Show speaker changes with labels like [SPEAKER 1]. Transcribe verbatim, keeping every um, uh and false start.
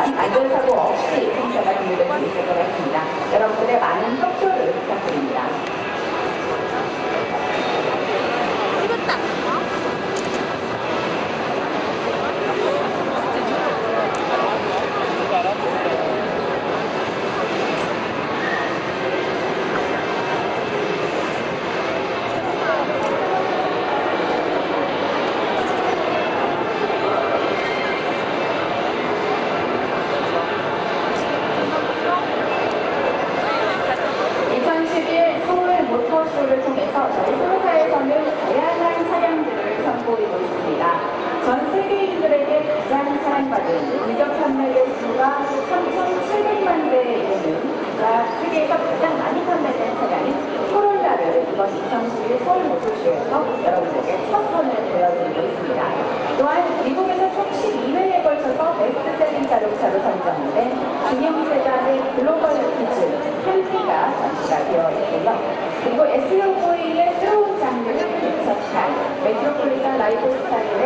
[SPEAKER 1] 하지만 안전사고 없이 행사가 준비될 수 있을 것 같습니다. 여러분들의 많은 협조를 부탁드립니다. 이천십일 서울 모터쇼를 통해서 저희 소로사에서는 다양한 차량들을 선보이고 있습니다. 전 세계인들에게 가장 사랑받은 인적 판매대 수가 삼천칠백만 대에 이르는 세계에서 가장 많이 판매된 차량인 코롤라를 이번 이천십일 서울 모터쇼에서 여러분들에게 첫 번을 보여드리고 있습니다. 또한 미국에서 총 십이 회에 걸쳐서 베스트셀링 자동차로 선정된 중형 세단의 글로벌 기준 헬기가 전시가 되어 있고요. 그리고 에스유브이의 새로운 장르를 개척한 메트로폴리탄 라이프 스타일의